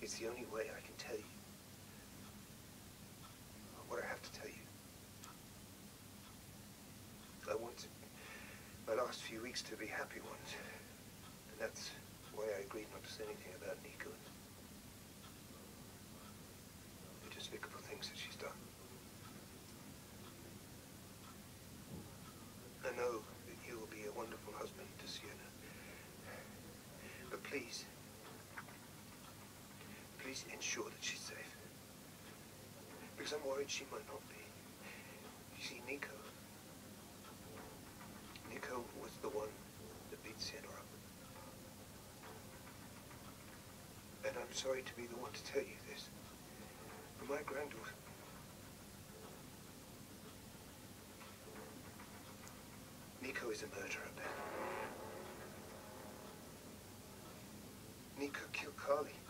It's the only way I can tell you what I have to tell you. I wanted my last few weeks to be happy ones. And that's why I agreed not to say anything about Nico and the despicable things that she's done. I know that you will be a wonderful husband to Sienna. But please ensure that she's safe. Because I'm worried she might not be. You see, Nico was the one that beat Sienna up. And I'm sorry to be the one to tell you this, but my granddaughter... Nico is a murderer, Ben. Nico killed Carly.